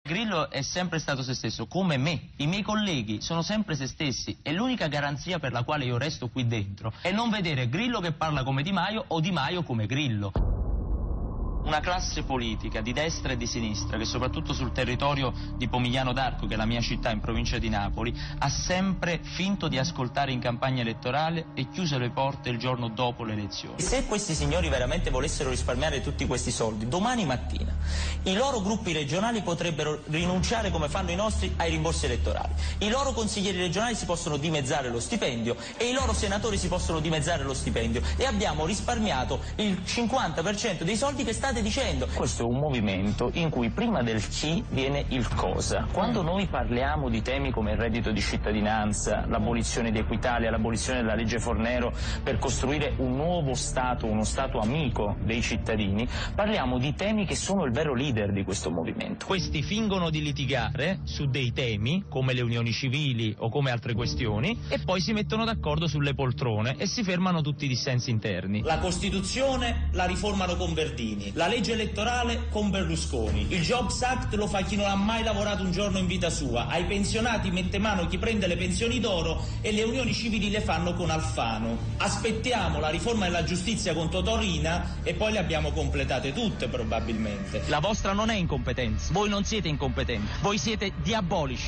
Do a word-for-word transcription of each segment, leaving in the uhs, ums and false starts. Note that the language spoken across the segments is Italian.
Grillo è sempre stato se stesso, come me. I miei colleghi sono sempre se stessi e l'unica garanzia per la quale io resto qui dentro è non vedere Grillo che parla come Di Maio o Di Maio come Grillo. Una classe politica di destra e di sinistra che soprattutto sul territorio di Pomigliano d'Arco, che è la mia città in provincia di Napoli, ha sempre finto di ascoltare in campagna elettorale e chiuso le porte il giorno dopo le elezioni. Se questi signori veramente volessero risparmiare tutti questi soldi, domani mattina i loro gruppi regionali potrebbero rinunciare, come fanno i nostri, ai rimborsi elettorali. I loro consiglieri regionali si possono dimezzare lo stipendio e i loro senatori si possono dimezzare lo stipendio e abbiamo risparmiato il cinquanta per cento dei soldi che state dicendo. Questo è un movimento in cui prima del chi viene il cosa. Quando noi parliamo di temi come il reddito di cittadinanza, l'abolizione di Equitalia, l'abolizione della legge Fornero per costruire un nuovo Stato, uno Stato amico dei cittadini, parliamo di temi che sono il vero leader di questo movimento. Questi fingono di litigare su dei temi come le unioni civili o come altre questioni e poi si mettono d'accordo sulle poltrone e si fermano tutti i dissensi interni. La Costituzione la riformano con Verdini, la legge elettorale con Berlusconi, il Jobs Act lo fa chi non ha mai lavorato un giorno in vita sua, ai pensionati mette mano chi prende le pensioni d'oro e le unioni civili le fanno con Alfano. Aspettiamo la riforma della giustizia con Totò Riina e poi le abbiamo completate tutte probabilmente. La vostra non è incompetenza, voi non siete incompetenti, voi siete diabolici.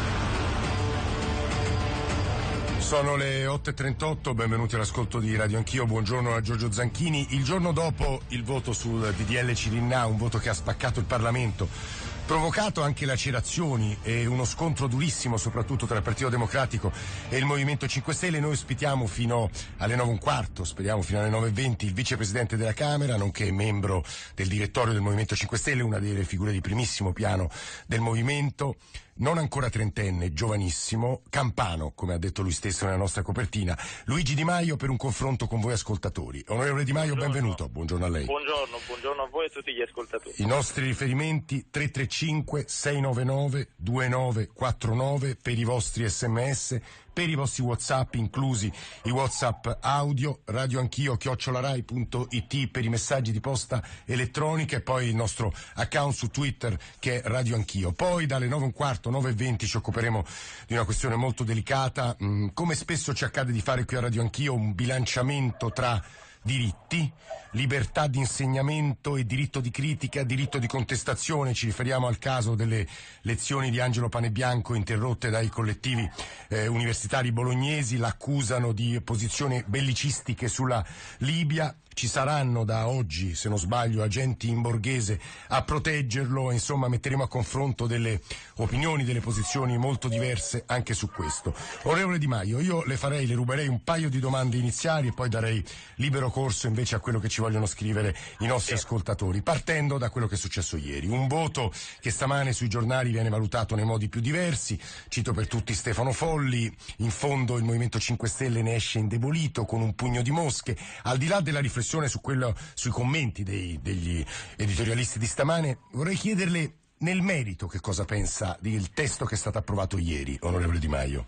Sono le otto e trentotto, benvenuti all'ascolto di Radio Anch'io, buongiorno a Giorgio Zanchini. Il giorno dopo il voto sul D D L Cirinna, un voto che ha spaccato il Parlamento, provocato anche lacerazioni e uno scontro durissimo soprattutto tra il Partito Democratico e il Movimento cinque Stelle. Noi ospitiamo fino alle nove e un quarto, speriamo fino alle nove e venti, il vicepresidente della Camera, nonché membro del direttorio del Movimento cinque Stelle, una delle figure di primissimo piano del Movimento, non ancora trentenne, giovanissimo, campano, come ha detto lui stesso nella nostra copertina, Luigi Di Maio, per un confronto con voi ascoltatori. Onorevole Di Maio, buongiorno. Benvenuto, buongiorno a lei. Buongiorno, buongiorno a voi e a tutti gli ascoltatori. I nostri riferimenti tre tre cinque sei nove nove due nove quattro nove per i vostri sms, per i vostri WhatsApp, inclusi i WhatsApp audio, radioanchio chiocciolarai punto it per i messaggi di posta elettronica e poi il nostro account su Twitter che è Radio Anch'io. Poi dalle nove e un quarto, nove e venti ci occuperemo di una questione molto delicata, mm, come spesso ci accade di fare qui a Radio Anch'io, un bilanciamento tra diritti, libertà di insegnamento e diritto di critica, diritto di contestazione. Ci riferiamo al caso delle lezioni di Angelo Panebianco interrotte dai collettivi eh, universitari bolognesi, l'accusano di posizioni bellicistiche sulla Libia. Ci saranno da oggi, se non sbaglio, agenti in borghese a proteggerlo, insomma metteremo a confronto delle opinioni, delle posizioni molto diverse anche su questo. Onorevole Di Maio, io le farei, le ruberei un paio di domande iniziali e poi darei libero corso invece a quello che ci vogliono scrivere i nostri ascoltatori, partendo da quello che è successo ieri. Un voto che stamane sui giornali viene valutato nei modi più diversi, cito per tutti Stefano Folli, in fondo il Movimento cinque Stelle ne esce indebolito con un pugno di mosche. Al di là della riflessione su quello, sui commenti dei, degli editorialisti di stamane, vorrei chiederle nel merito che cosa pensa del testo che è stato approvato ieri, onorevole Di Maio.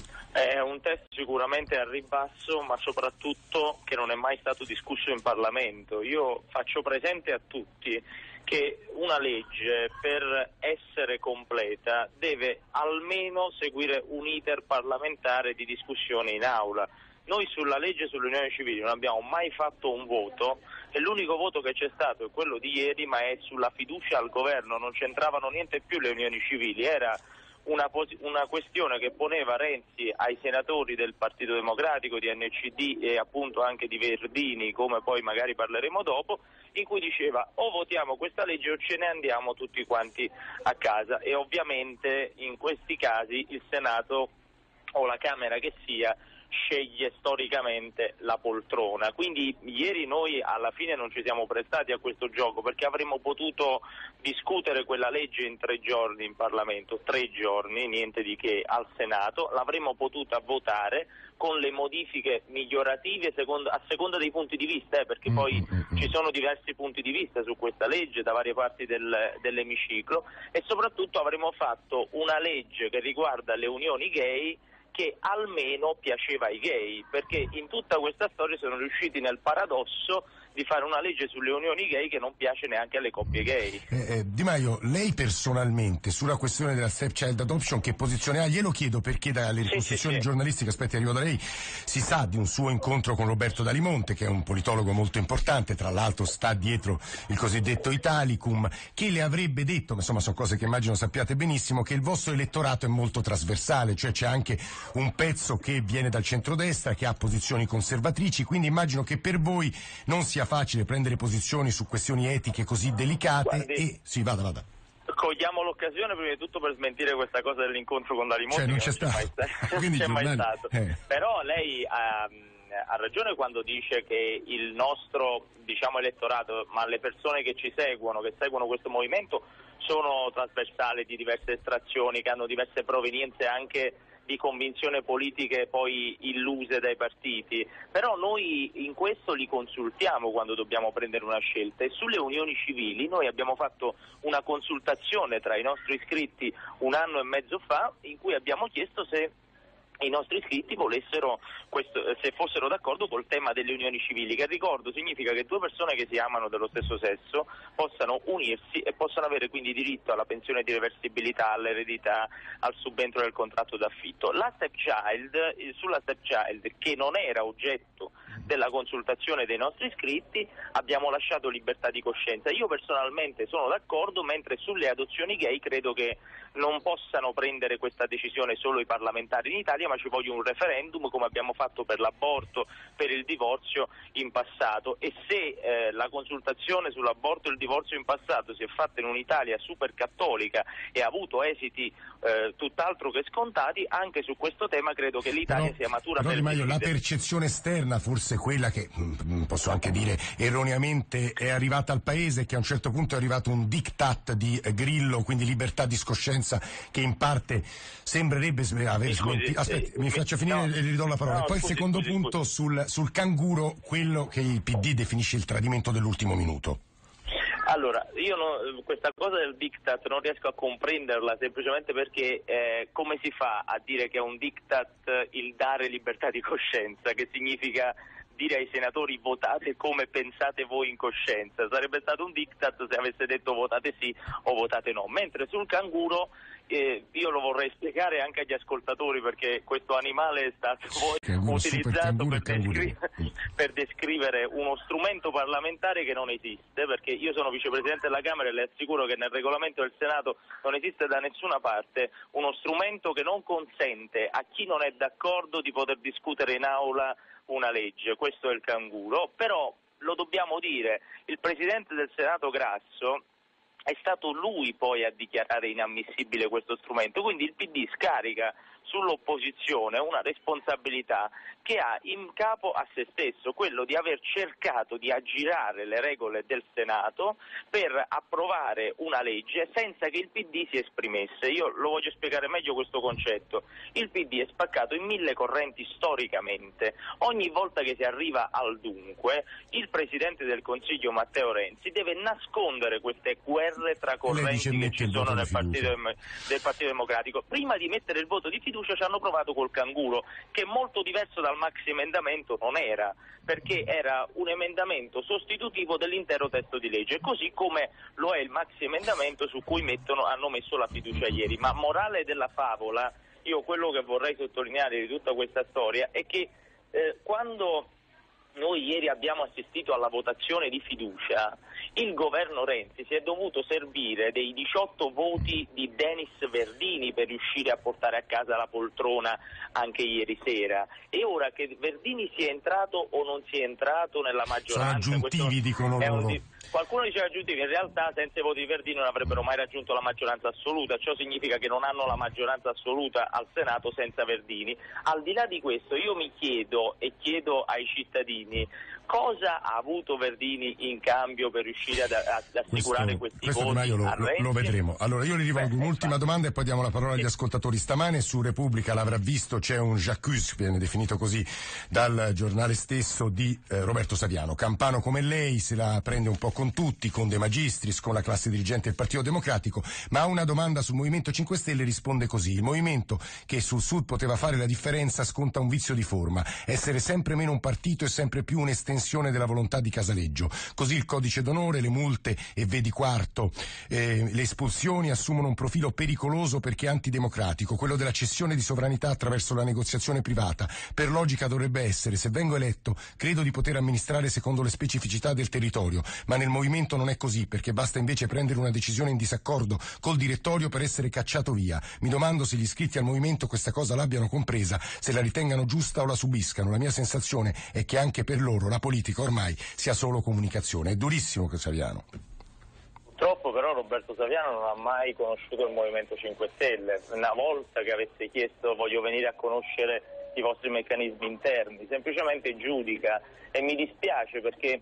È un testo sicuramente al ribasso, ma soprattutto che non è mai stato discusso in Parlamento. Io faccio presente a tutti che una legge, per essere completa, deve almeno seguire un iter parlamentare di discussione in aula. Noi sulla legge sulle unioni civili non abbiamo mai fatto un voto e l'unico voto che c'è stato è quello di ieri, ma è sulla fiducia al governo, non c'entravano niente più le unioni civili, era una, pos- una questione che poneva Renzi ai senatori del Partito Democratico, di N C D e appunto anche di Verdini, come poi magari parleremo dopo, in cui diceva o votiamo questa legge o ce ne andiamo tutti quanti a casa, e ovviamente in questi casi il Senato o la Camera che sia sceglie storicamente la poltrona. Quindi ieri noi alla fine non ci siamo prestati a questo gioco, perché avremmo potuto discutere quella legge in tre giorni in Parlamento, tre giorni, niente di che, al Senato, l'avremmo potuta votare con le modifiche migliorative secondo, a seconda dei punti di vista, eh, perché poi mm-hmm. ci sono diversi punti di vista su questa legge da varie parti del, dell'emiciclo, e soprattutto avremmo fatto una legge che riguarda le unioni gay che almeno piaceva ai gay, perché in tutta questa storia sono riusciti nel paradosso di fare una legge sulle unioni gay che non piace neanche alle coppie gay. Eh, eh, Di Maio, lei personalmente sulla questione della stepchild adoption che posizione ha? Glielo chiedo perché dalle ricostruzioni sì, sì, sì. giornalistiche, aspetti arrivo da lei, si sa di un suo incontro con Roberto D'Alimonte, che è un politologo molto importante, tra l'altro sta dietro il cosiddetto Italicum, che le avrebbe detto, ma insomma sono cose che immagino sappiate benissimo, che il vostro elettorato è molto trasversale, cioè c'è anche un pezzo che viene dal centrodestra, che ha posizioni conservatrici, quindi immagino che per voi non sia facile prendere posizioni su questioni etiche così delicate. Guardi, e sì, vada, vada. cogliamo l'occasione prima di tutto per smentire questa cosa dell'incontro con D'Alimonte, cioè non che c'è non stato, c'è mai stato, quindi c'è mai giornali... stato. Eh. Però lei ha, ha ragione quando dice che il nostro, diciamo, elettorato, ma le persone che ci seguono, che seguono questo movimento, sono trasversali, di diverse estrazioni, che hanno diverse provenienze anche di convinzioni politiche poi illuse dai partiti, però noi in questo li consultiamo quando dobbiamo prendere una scelta, e sulle unioni civili noi abbiamo fatto una consultazione tra i nostri iscritti un anno e mezzo fa, in cui abbiamo chiesto se i nostri iscritti volessero questo, se fossero d'accordo col tema delle unioni civili, che ricordo significa che due persone che si amano dello stesso sesso possano unirsi e possano avere quindi diritto alla pensione di reversibilità, all'eredità, al subentro del contratto d'affitto. La stepchild, sulla stepchild, che non era oggetto della consultazione dei nostri iscritti, abbiamo lasciato libertà di coscienza. Io personalmente sono d'accordo, mentre sulle adozioni gay credo che non possano prendere questa decisione solo i parlamentari in Italia, ma ci voglia un referendum, come abbiamo fatto per l'aborto, per il divorzio in passato, e se eh, la consultazione sull'aborto e il divorzio in passato si è fatta in un'Italia super cattolica e ha avuto esiti eh, tutt'altro che scontati, anche su questo tema credo che l'Italia però, sia matura però, per Di Maio, la decidere. percezione esterna, forse quella che mh, posso anche dire erroneamente è arrivata al paese, che a un certo punto è arrivato un diktat di eh, Grillo, quindi libertà di coscienza, che in parte sembrerebbe aver smentito. Aspetta, mi faccio finire no, e gli ridò la parola. no, e poi scusi, il secondo scusi, punto scusi. Sul, sul canguro, quello che il P D definisce il tradimento dell'ultimo minuto. Allora, io no, questa cosa del diktat non riesco a comprenderla, semplicemente perché eh, come si fa a dire che è un diktat il dare libertà di coscienza, che significa dire ai senatori votate come pensate voi in coscienza? Sarebbe stato un diktat se avesse detto votate sì o votate no, mentre sul canguro eh, io lo vorrei spiegare anche agli ascoltatori, perché questo animale è stato poi Canguro, utilizzato per, canguri, descri- per descrivere uno strumento parlamentare che non esiste, perché io sono vicepresidente della Camera e le assicuro che nel regolamento del Senato non esiste da nessuna parte uno strumento che non consente a chi non è d'accordo di poter discutere in aula una legge. Questo è il canguro, però lo dobbiamo dire, il Presidente del Senato Grasso è stato lui poi a dichiarare inammissibile questo strumento, quindi il P D scarica sull'opposizione una responsabilità che ha in capo a se stesso, quello di aver cercato di aggirare le regole del Senato per approvare una legge senza che il P D si esprimesse. Io lo voglio spiegare meglio questo concetto. Il P D è spaccato in mille correnti storicamente. Ogni volta che si arriva al dunque, il Presidente del Consiglio Matteo Renzi deve nascondere queste guerre tra correnti che ci sono nel partito, del Partito Democratico. Prima di mettere il voto di fiducia ci hanno provato col canguro, che molto diverso dal maxi emendamento non era, perché era un emendamento sostitutivo dell'intero testo di legge, così come lo è il maxi emendamento su cui mettono, hanno messo la fiducia ieri. Ma morale della favola, io quello che vorrei sottolineare di tutta questa storia è che eh, quando noi ieri abbiamo assistito alla votazione di fiducia, il governo Renzi si è dovuto servire dei diciotto voti di Denis Verdini per riuscire a portare a casa la poltrona anche ieri sera, e ora che Verdini sia entrato o non sia entrato nella maggioranza, sono aggiuntivi, dicono loro. Di... Qualcuno diceva aggiuntivi, in realtà senza i voti di Verdini non avrebbero mai raggiunto la maggioranza assoluta, ciò significa che non hanno la maggioranza assoluta al Senato senza Verdini. Al di là di questo io mi chiedo e chiedo ai cittadini cosa ha avuto Verdini in cambio per riuscire ad, ad assicurare questo, questi questo voti lo, a Renzi? lo vedremo. Allora io gli rivolgo Beh, un'ultima infatti. domanda e poi diamo la parola agli Sì. ascoltatori. Stamane su Repubblica, l'avrà visto, c'è un j'accuse, viene definito così dal giornale stesso, di eh, Roberto Saviano. Campano come lei, se la prende un po' con tutti, con De Magistris, con la classe dirigente del Partito Democratico, ma a una domanda sul Movimento cinque Stelle risponde così: il movimento che sul Sud poteva fare la differenza sconta un vizio di forma, essere sempre meno un partito e sempre più un'estensione della volontà di Casaleggio. Così il codice d'onore, le multe e vedi quarto, eh, le espulsioni assumono un profilo pericoloso perché antidemocratico, quello della cessione di sovranità attraverso la negoziazione privata. Per logica dovrebbe essere: se vengo eletto credo di poter amministrare secondo le specificità del territorio, ma nel movimento non è così, perché basta invece prendere una decisione in disaccordo col direttorio per essere cacciato via. Mi domando se gli iscritti al movimento questa cosa l'abbiano compresa, se la ritengano giusta o la subiscano. La mia sensazione è che anche per loro la politica ormai sia solo comunicazione. È durissimo che Saviano. Purtroppo però Roberto Saviano non ha mai conosciuto il Movimento cinque Stelle. Una volta che avesse chiesto voglio venire a conoscere i vostri meccanismi interni, semplicemente giudica, e mi dispiace perché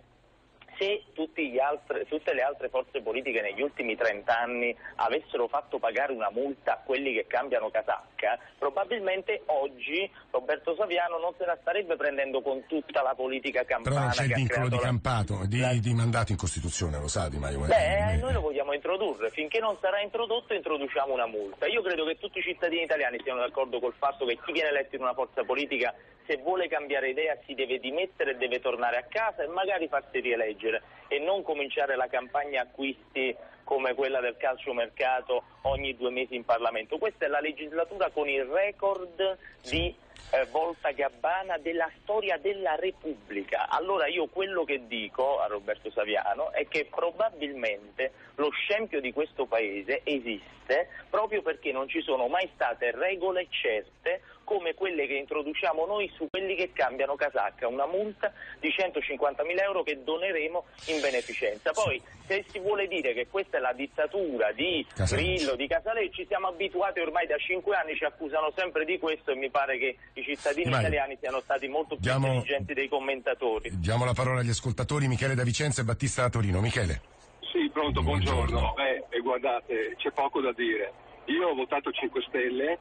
se tutti gli altri, tutte le altre forze politiche negli ultimi trent'anni avessero fatto pagare una multa a quelli che cambiano casacca, probabilmente oggi Roberto Saviano non se la starebbe prendendo con tutta la politica campana. Però non c'è il vincolo di la... campato, di, la... di mandato in Costituzione, lo sa Di Maio. Beh, noi lo vogliamo introdurre. Finché non sarà introdotto introduciamo una multa. Io credo che tutti i cittadini italiani siano d'accordo col fatto che chi viene eletto in una forza politica, se vuole cambiare idea, si deve dimettere e deve tornare a casa e magari farsi rieleggere, e non cominciare la campagna acquisti come quella del calciomercato ogni due mesi in Parlamento. Questa è la legislatura con il record di eh, volta gabbana della storia della Repubblica. Allora io quello che dico a Roberto Saviano è che probabilmente lo scempio di questo paese esiste proprio perché non ci sono mai state regole certe come quelle che introduciamo noi su quelli che cambiano casacca, una multa di centocinquantamila euro che doneremo in beneficenza. Poi se si vuole dire che questa è la dittatura di Grillo, di Casaleggio, ci siamo abituati ormai da cinque anni, ci accusano sempre di questo e mi pare che i cittadini Vai. italiani siano stati molto più Diamo, intelligenti dei commentatori. Diamo la parola agli ascoltatori. Michele da Vicenza e Battista da Torino. Michele. Sì, pronto, buongiorno. buongiorno. Beh, e guardate, c'è poco da dire. Io ho votato cinque Stelle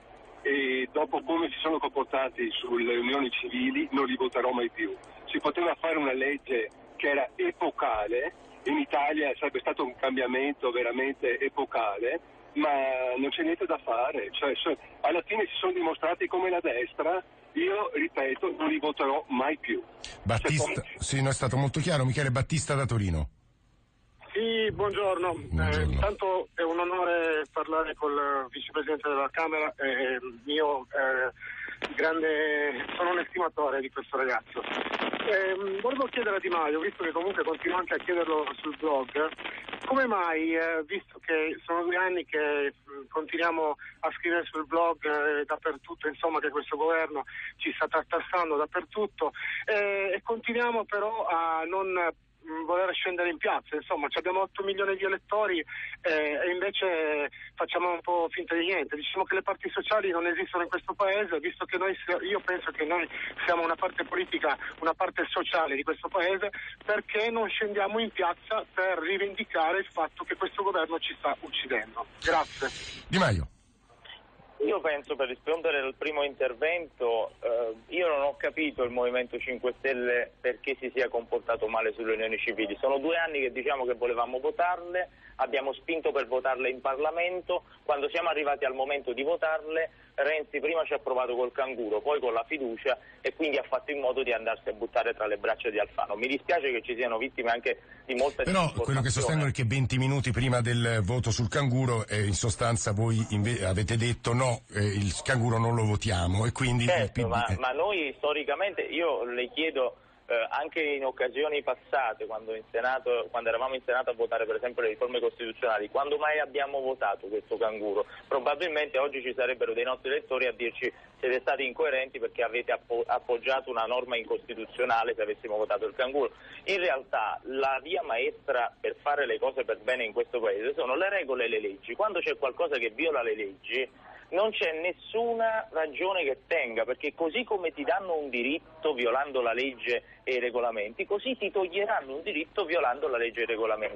e dopo come si sono comportati sulle unioni civili non li voterò mai più. Si poteva fare una legge che era epocale, in Italia sarebbe stato un cambiamento veramente epocale, ma non c'è niente da fare. Cioè, alla fine si sono dimostrati come la destra. Io, ripeto, non li voterò mai più. Battista, Secondo... sì, no, è stato molto chiaro. Michele Battista da Torino. Sì, buongiorno. buongiorno. Eh, intanto è un onore parlare col vicepresidente della Camera. Eh, io eh, grande, sono un estimatore di questo ragazzo. Eh, volevo chiedere a Di Maio, visto che comunque continuo anche a chiederlo sul blog, come mai, eh, visto che sono due anni che eh, continuiamo a scrivere sul blog eh, dappertutto, insomma, che questo governo ci sta tartassando dappertutto, eh, e continuiamo però a non voler scendere in piazza, insomma, abbiamo otto milioni di elettori eh, e invece facciamo un po' finta di niente. Diciamo che le parti sociali non esistono in questo paese, visto che noi, io penso che noi siamo una parte politica, una parte sociale di questo paese, perché non scendiamo in piazza per rivendicare il fatto che questo governo ci sta uccidendo. Grazie. Di Maio. Io penso, per rispondere al primo intervento, eh, io non ho capito il Movimento cinque Stelle perché si sia comportato male sulle unioni civili. Sono due anni che diciamo che volevamo votarle, abbiamo spinto per votarle in Parlamento, quando siamo arrivati al momento di votarle Renzi prima ci ha provato col canguro, poi con la fiducia, e quindi ha fatto in modo di andarsi a buttare tra le braccia di Alfano. Mi dispiace che ci siano vittime anche di molta Però quello che sostengo è che venti minuti prima del voto sul canguro eh, in sostanza voi inve- avete detto no, eh, il canguro non lo votiamo, e quindi certo, il P D... ma, eh. ma noi storicamente, io le chiedo eh, anche in occasioni passate, quando, in Senato, quando eravamo in Senato a votare per esempio le riforme costituzionali, quando mai abbiamo votato questo canguro? Probabilmente oggi ci sarebbero dei nostri elettori a dirci siete stati incoerenti perché avete appo- appoggiato una norma incostituzionale se avessimo votato il canguro. In realtà la via maestra per fare le cose per bene in questo paese sono le regole e le leggi. Quando c'è qualcosa che viola le leggi non c'è nessuna ragione che tenga, perché così come ti danno un diritto violando la legge e i regolamenti, così ti toglieranno un diritto violando la legge e i regolamenti.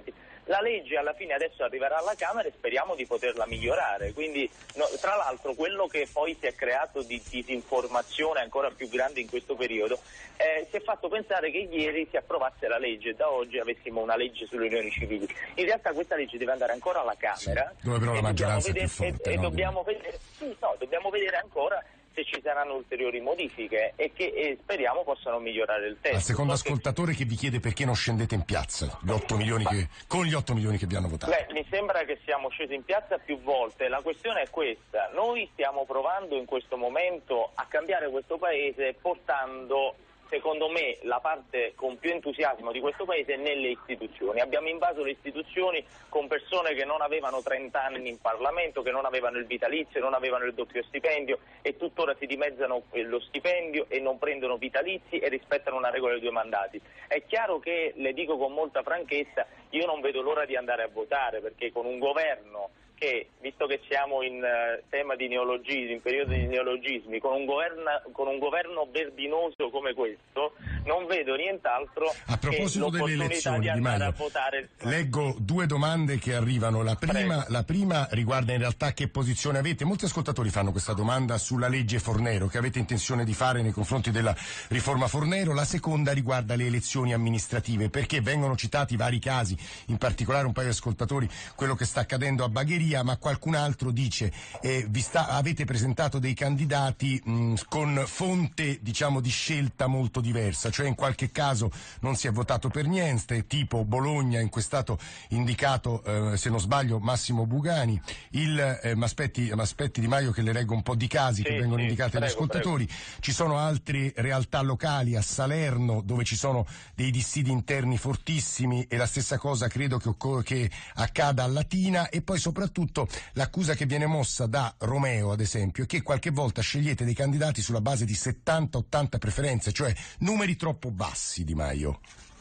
La legge alla fine adesso arriverà alla Camera e speriamo di poterla migliorare, quindi no, tra l'altro quello che poi si è creato di disinformazione ancora più grande in questo periodo eh, si è fatto pensare che ieri si approvasse la legge e da oggi avessimo una legge sulle unioni civili. In realtà questa legge deve andare ancora alla Camera, sì, dove però la maggioranza vedere, è più forte, e, no? e dobbiamo vedere, sì, no, dobbiamo vedere ancora se ci saranno ulteriori modifiche e che e speriamo possano migliorare il testo. Al secondo so ascoltatore che... che vi chiede perché non scendete in piazza gli otto milioni che, con gli otto milioni che vi hanno votato. Beh, mi sembra che siamo scesi in piazza più volte. La questione è questa: noi stiamo provando in questo momento a cambiare questo paese portando, secondo me, la parte con più entusiasmo di questo paese nelle istituzioni. Abbiamo invaso le istituzioni con persone che non avevano trenta anni in Parlamento, che non avevano il vitalizio, non avevano il doppio stipendio e tuttora si dimezzano lo stipendio e non prendono vitalizi e rispettano una regola dei due mandati. È chiaro che, le dico con molta franchezza, io non vedo l'ora di andare a votare, perché con un governo che, visto che siamo in uh, tema di neologismi, in periodo di neologismi, con un, governo, con un governo verdinoso come questo, non vedo nient'altro a proposito che delle elezioni, di andare Di Maio, a votare. Leggo due domande che arrivano. La prima, la prima riguarda in realtà che posizione avete. Molti ascoltatori fanno questa domanda sulla legge Fornero, che avete intenzione di fare nei confronti della riforma Fornero. La seconda riguarda le elezioni amministrative, perché vengono citati vari casi, in particolare un paio di ascoltatori, quello che sta accadendo a Bagheria, ma qualcun altro dice eh, vi sta, avete presentato dei candidati mh, con fonte, diciamo, di scelta molto diversa, cioè in qualche caso non si è votato per niente, tipo Bologna, in cui è stato indicato, eh, se non sbaglio, Massimo Bugani. Il eh, m'aspetti, m'aspetti Di Maio che le reggo un po' di casi sì, che vengono sì, indicati prego, agli ascoltatori. Prego. Ci sono altre realtà locali, a Salerno, dove ci sono dei dissidi interni fortissimi, e la stessa cosa credo che, che accada a Latina. E poi soprattutto l'accusa che viene mossa da Romeo, ad esempio, è che qualche volta scegliete dei candidati sulla base di settanta ottanta preferenze, cioè numeri troppo bassi, Di Maio.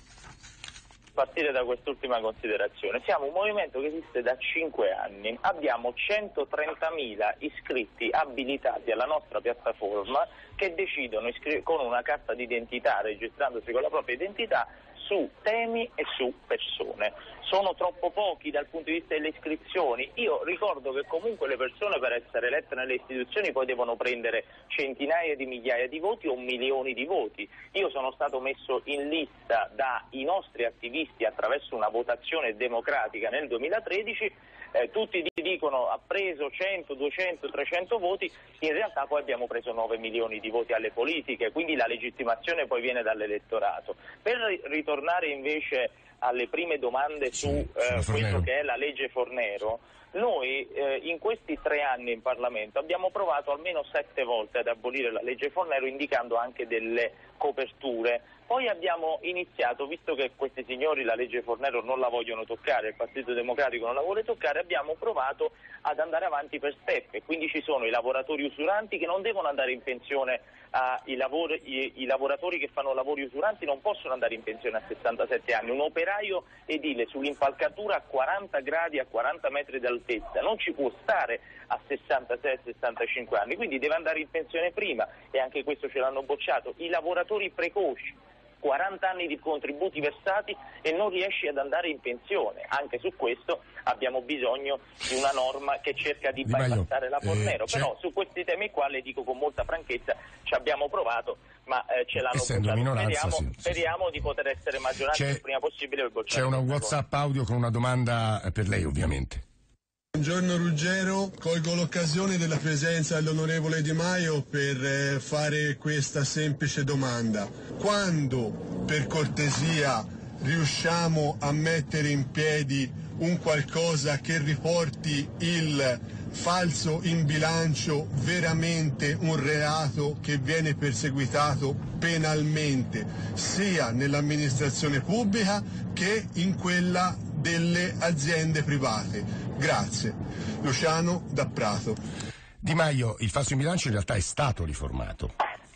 Partire da quest'ultima considerazione. Siamo un movimento che esiste da cinque anni, abbiamo centotrentamila iscritti abilitati alla nostra piattaforma che decidono iscri- con una carta d'identità, registrandosi con la propria identità, su temi e su persone. Sono troppo pochi dal punto di vista delle iscrizioni. Io ricordo che comunque le persone, per essere elette nelle istituzioni, poi devono prendere centinaia di migliaia di voti o milioni di voti. Io sono stato messo in lista dai nostri attivisti attraverso una votazione democratica nel duemilatredici. Eh, tutti dicono ha preso cento, duecento, trecento voti, in realtà poi abbiamo preso nove milioni di voti alle politiche, quindi la legittimazione poi viene dall'elettorato. Per ritornare invece alle prime domande su eh, quello che è la legge Fornero, noi eh, in questi tre anni in Parlamento abbiamo provato almeno sette volte ad abolire la legge Fornero, indicando anche delle coperture. Poi abbiamo iniziato, visto che questi signori la legge Fornero non la vogliono toccare, il Partito Democratico non la vuole toccare, abbiamo provato ad andare avanti per step, e quindi ci sono i lavoratori usuranti che non devono andare in pensione, a, i, lavori, i, i lavoratori che fanno lavori usuranti non possono andare in pensione a sessantasette anni, un operaio edile sull'impalcatura a quaranta gradi, a quaranta metri d'altezza non ci può stare a sessantasei sessantacinque anni, quindi deve andare in pensione prima, e anche questo ce l'hanno bocciato. I lavoratori precoci, quaranta anni di contributi versati e non riesci ad andare in pensione. Anche su questo abbiamo bisogno di una norma che cerca di, Di Maio, bypassare la Fornero. eh, Però su questi temi qua le dico con molta franchezza, ci abbiamo provato, ma eh, ce l'hanno Essendo bocciato. minoranza, speriamo sì, sì, speriamo sì. di poter essere maggioranza il prima possibile per bocciare. C'è una WhatsApp cosa. Audio con una domanda per lei, ovviamente. Buongiorno Ruggero, colgo l'occasione della presenza dell'onorevole Di Maio per eh, fare questa semplice domanda. Quando, per cortesia, riusciamo a mettere in piedi un qualcosa che riporti il falso in bilancio veramente un reato che viene perseguitato penalmente, sia nell'amministrazione pubblica che in quella delle aziende private? Grazie. Luciano da Prato. Di Maio, il falso in bilancio in realtà è stato riformato. Sì, è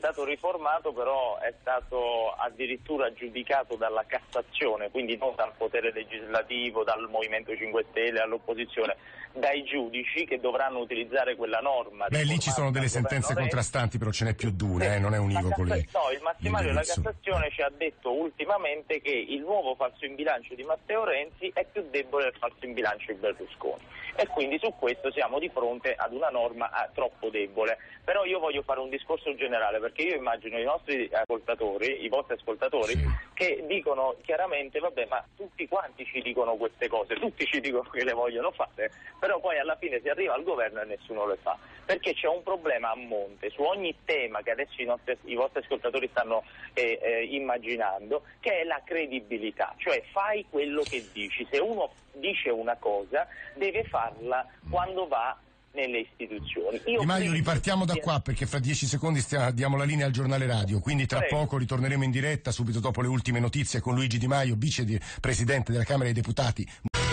stato riformato, però è stato addirittura giudicato dalla Cassazione, quindi non dal potere legislativo, dal Movimento cinque Stelle, all'opposizione, dai giudici che dovranno utilizzare quella norma. Beh, lì ci sono delle sentenze contrastanti, però ce n'è più di una, eh, non è univoco lì. No, il massimario della Cassazione ci ha detto ultimamente che il nuovo falso in bilancio di Matteo Renzi è più debole del falso in bilancio di Berlusconi, e quindi su questo siamo di fronte ad una norma ah, troppo debole. Però io voglio fare un discorso generale, perché io immagino i nostri ascoltatori, i vostri ascoltatori, sì, che dicono chiaramente vabbè, ma tutti quanti ci dicono queste cose, tutti ci dicono che le vogliono fare, però poi alla fine si arriva al governo e nessuno le fa, perché c'è un problema a monte su ogni tema che adesso i, nostri, i vostri ascoltatori stanno eh, eh, immaginando, che è la credibilità, cioè fai quello che dici. Se uno dice una cosa deve farla quando va nelle istituzioni. Io Di Maio, ripartiamo da qua, perché fra dieci secondi stiamo, diamo la linea al giornale radio, quindi tra Prego. poco ritorneremo in diretta subito dopo le ultime notizie con Luigi Di Maio, vicepresidente della Camera dei Deputati.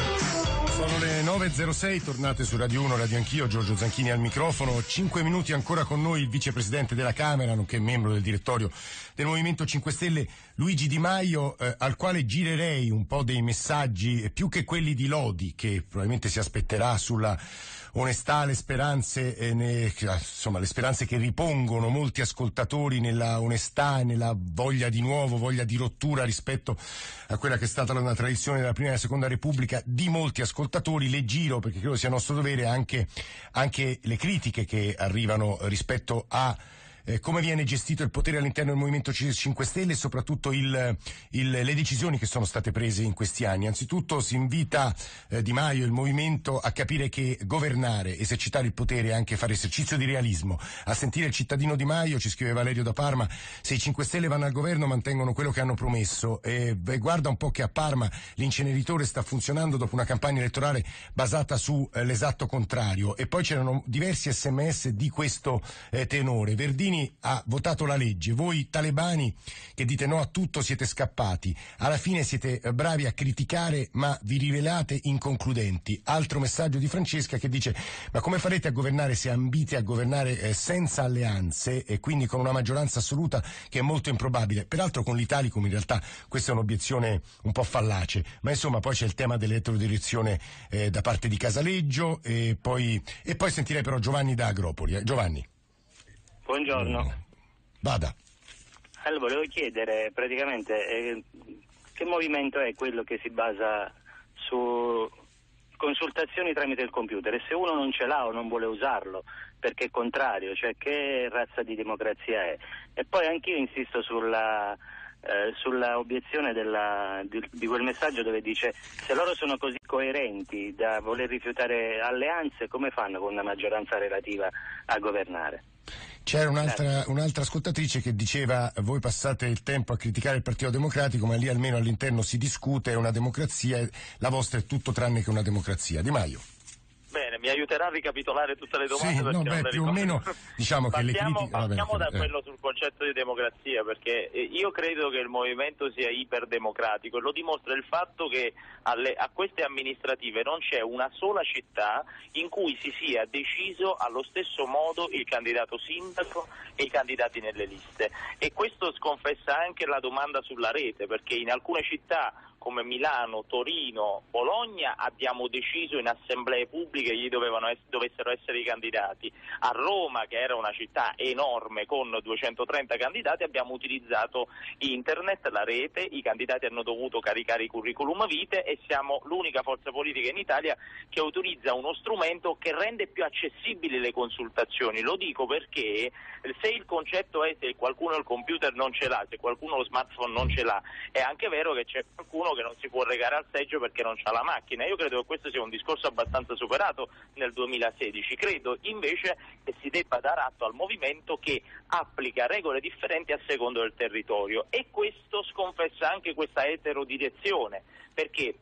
Sono le nove e zero sei, tornate su Radio uno, Radio Anch'io, Giorgio Zanchini al microfono. Cinque minuti ancora con noi il vicepresidente della Camera, nonché membro del direttorio del Movimento cinque Stelle, Luigi Di Maio, eh, al quale girerei un po' dei messaggi, eh, più che quelli di Lodi, che probabilmente si aspetterà sulla onestà, le speranze, eh, ne, insomma le speranze che ripongono molti ascoltatori nella onestà e nella voglia di nuovo, voglia di rottura rispetto a quella che è stata una tradizione della prima e della seconda Repubblica di molti ascoltatori. Le giro, perché credo sia nostro dovere, anche, anche le critiche che arrivano rispetto a Eh, come viene gestito il potere all'interno del Movimento cinque Stelle e soprattutto il, il, le decisioni che sono state prese in questi anni. Anzitutto si invita eh, Di Maio e il Movimento a capire che governare, esercitare il potere è anche fare esercizio di realismo. A sentire il cittadino Di Maio, ci scrive Valerio da Parma, se i cinque Stelle vanno al governo mantengono quello che hanno promesso, e beh, guarda un po' che a Parma l'inceneritore sta funzionando dopo una campagna elettorale basata su eh, l'esatto contrario. E poi c'erano diversi sms di questo eh, tenore. Verdini ha votato la legge, voi talebani che dite no a tutto siete scappati, alla fine siete bravi a criticare ma vi rivelate inconcludenti. Altro messaggio di Francesca che dice ma come farete a governare se ambite a governare eh, senza alleanze e quindi con una maggioranza assoluta che è molto improbabile. Peraltro con l'Italicum in realtà questa è un'obiezione un po' fallace, ma insomma poi c'è il tema dell'elettrodirezione eh, da parte di Casaleggio e poi, e poi sentirei però Giovanni da Agropoli. Eh. Giovanni. Buongiorno. Vada. Allora, volevo chiedere praticamente eh, che movimento è quello che si basa su consultazioni tramite il computer, e se uno non ce l'ha o non vuole usarlo perché è contrario, cioè che razza di democrazia è? E poi anch'io insisto sulla eh, sulla obiezione della, di, di quel messaggio dove dice se loro sono così coerenti da voler rifiutare alleanze, come fanno con una maggioranza relativa a governare? C'era un'altra, un'altra ascoltatrice che diceva voi passate il tempo a criticare il Partito Democratico, ma lì almeno all'interno si discute, è una democrazia, la vostra è tutto tranne che una democrazia. Di Maio. Bene, mi aiuterà a ricapitolare tutte le domande? Sì, perché no, non beh, le più o meno diciamo che partiamo, le critiche... Partiamo vabbè, da eh. quello sul concetto di democrazia, perché io credo che il movimento sia iperdemocratico e lo dimostra il fatto che alle, a queste amministrative non c'è una sola città in cui si sia deciso allo stesso modo il candidato sindaco e i candidati nelle liste, e questo sconfessa anche la domanda sulla rete, perché in alcune città come Milano, Torino, Bologna abbiamo deciso in assemblee pubbliche chi dovevano ess- dovessero essere i candidati. A Roma, che era una città enorme con duecentotrenta candidati, abbiamo utilizzato internet, la rete, i candidati hanno dovuto caricare i curriculum vitae e siamo l'unica forza politica in Italia che utilizza uno strumento che rende più accessibili le consultazioni. Lo dico perché se il concetto è se qualcuno il computer non ce l'ha, se qualcuno lo smartphone non ce l'ha, è anche vero che c'è qualcuno che non si può recare al seggio perché non c'ha la macchina. Io credo che questo sia un discorso abbastanza superato nel duemilasedici. Credo invece che si debba dar atto al movimento che applica regole differenti a secondo del territorio, e questo sconfessa anche questa eterodirezione, perché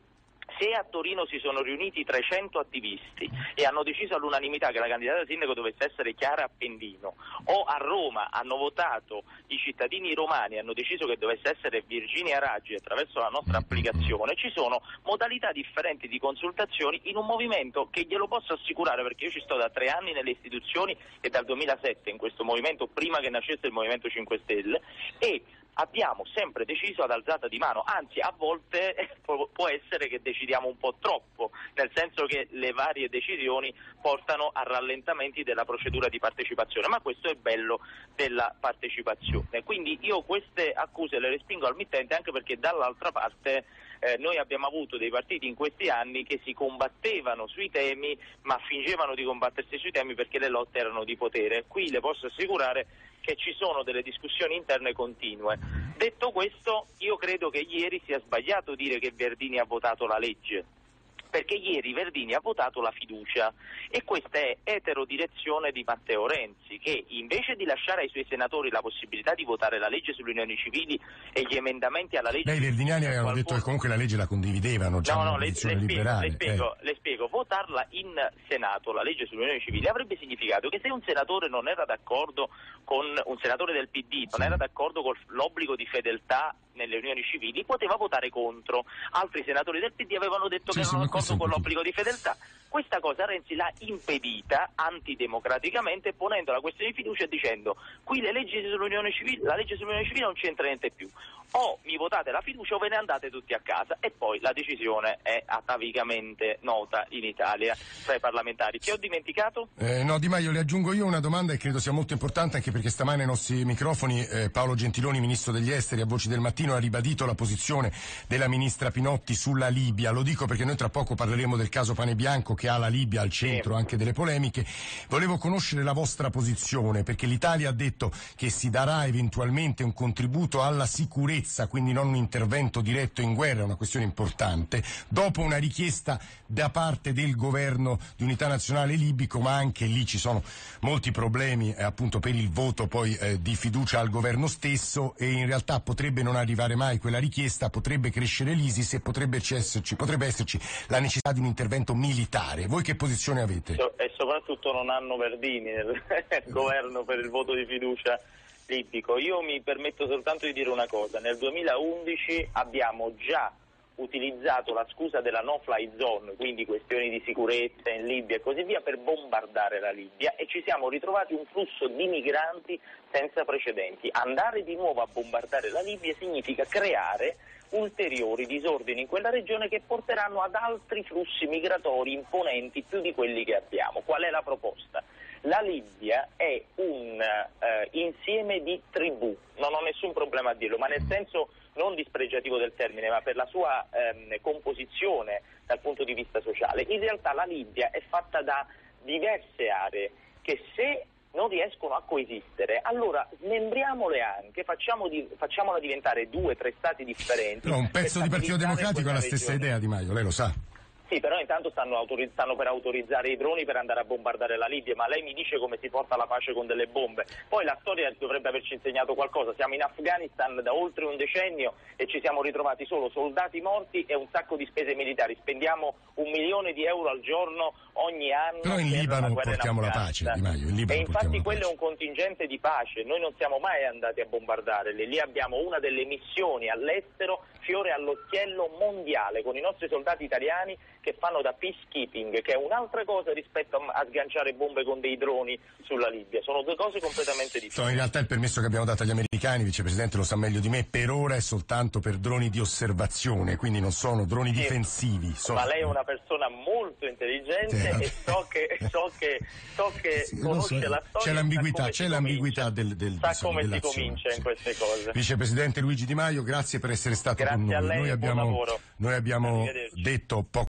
Se a Torino si sono riuniti trecento attivisti e hanno deciso all'unanimità che la candidata sindaco dovesse essere Chiara Appendino, o a Roma hanno votato i cittadini romani e hanno deciso che dovesse essere Virginia Raggi attraverso la nostra applicazione, ci sono modalità differenti di consultazioni in un movimento che glielo posso assicurare, perché io ci sto da tre anni nelle istituzioni e dal duemilasette in questo movimento, prima che nascesse il Movimento cinque Stelle, e abbiamo sempre deciso ad alzata di mano, anzi a volte eh, può, può essere che decidiamo un po' troppo, nel senso che le varie decisioni portano a rallentamenti della procedura di partecipazione, ma questo è il bello della partecipazione. Quindi io queste accuse le respingo al mittente, anche perché dall'altra parte eh, noi abbiamo avuto dei partiti in questi anni che si combattevano sui temi, ma fingevano di combattersi sui temi perché le lotte erano di potere. Qui le posso assicurare che ci sono delle discussioni interne continue. Detto questo, io credo che ieri sia sbagliato dire che Verdini ha votato la legge, perché ieri Verdini ha votato la fiducia, e questa è eterodirezione di Matteo Renzi, che invece di lasciare ai suoi senatori la possibilità di votare la legge sulle unioni civili e gli emendamenti alla legge... Beh, i verdiniani avevano qualcuno... detto che comunque la legge la condividevano, già no, una no, le, le, spiego, liberale. le, spiego, eh. le spiego, votarla in Senato, la legge sulle unioni civili, avrebbe significato che se un senatore non era d'accordo con un senatore del P D, non sì. era d'accordo con l'obbligo di fedeltà nelle unioni civili, poteva votare contro. Altri senatori del P D avevano detto sì, che sì, erano d'accordo con capito. l'obbligo di fedeltà. Questa cosa Renzi l'ha impedita antidemocraticamente, ponendo la questione di fiducia e dicendo: qui le leggi sull'unione civile, la legge sull'unione civile non c'entra niente più, o mi votate la fiducia o ve ne andate tutti a casa. E poi la decisione è atavicamente nota in Italia tra i parlamentari. Che ho dimenticato? Eh, no, Di Maio, le aggiungo io una domanda e credo sia molto importante, anche perché stamane ai nostri microfoni eh, Paolo Gentiloni, ministro degli esteri, a Voci del Mattino, ha ribadito la posizione della ministra Pinotti sulla Libia. Lo dico perché noi tra poco parleremo del caso Pane Bianco, che ha la Libia al centro anche delle polemiche. Volevo conoscere la vostra posizione, perché l'Italia ha detto che si darà eventualmente un contributo alla sicurezza, quindi non un intervento diretto in guerra, una questione importante, dopo una richiesta da parte del governo di unità nazionale libico, ma anche lì ci sono molti problemi eh, appunto per il voto poi eh, di fiducia al governo stesso, e in realtà potrebbe non arrivare mai quella richiesta, potrebbe crescere l'ISIS e potrebbe esserci, potrebbe esserci la necessità di un intervento militare. Voi che posizione avete? E soprattutto non hanno Verdini nel governo per il voto di fiducia libico. Io mi permetto soltanto di dire una cosa: nel duemilaundici abbiamo già utilizzato la scusa della no-fly zone, quindi questioni di sicurezza in Libia e così via, per bombardare la Libia, e ci siamo ritrovati un flusso di migranti senza precedenti. Andare di nuovo a bombardare la Libia significa creare ulteriori disordini in quella regione che porteranno ad altri flussi migratori imponenti più di quelli che abbiamo. Qual è la proposta? La Libia è un eh, insieme di tribù, non ho nessun problema a dirlo, ma nel senso non dispregiativo del termine, ma per la sua ehm, composizione dal punto di vista sociale. In realtà la Libia è fatta da diverse aree che, se non riescono a coesistere, allora smembriamole anche, facciamo di, facciamola diventare due, tre stati differenti. No, un pezzo di Partito Democratico ha la stessa regione. idea, Di Maio, lei lo sa. Sì, però intanto stanno, autorizz- stanno per autorizzare i droni per andare a bombardare la Libia, ma lei mi dice come si porta la pace con delle bombe. Poi la storia dovrebbe averci insegnato qualcosa. Siamo in Afghanistan da oltre un decennio e ci siamo ritrovati solo soldati morti e un sacco di spese militari. Spendiamo un milione di euro al giorno ogni anno. Però in Libano portiamo la pace, Di Maio. In Libano e infatti quello pace. è un contingente di pace. Noi non siamo mai andati a bombardare. Lì abbiamo una delle missioni all'estero, fiore all'occhiello mondiale, con i nostri soldati italiani che fanno da peacekeeping, che è un'altra cosa rispetto a, a sganciare bombe con dei droni sulla Libia. Sono due cose completamente differenti. So, in realtà il permesso che abbiamo dato agli americani, vicepresidente lo sa meglio di me, per ora è soltanto per droni di osservazione, quindi non sono droni sì, difensivi. So, ma lei è una persona molto intelligente sì, e so che, so che, so che sì, conosce so, la storia. C'è l'ambiguità, c'è l'ambiguità del, del, sa insomma, come si comincia sì. in queste cose. Vicepresidente Luigi Di Maio, grazie per essere stato grazie con noi. A lei, noi abbiamo, buon lavoro. noi abbiamo detto poco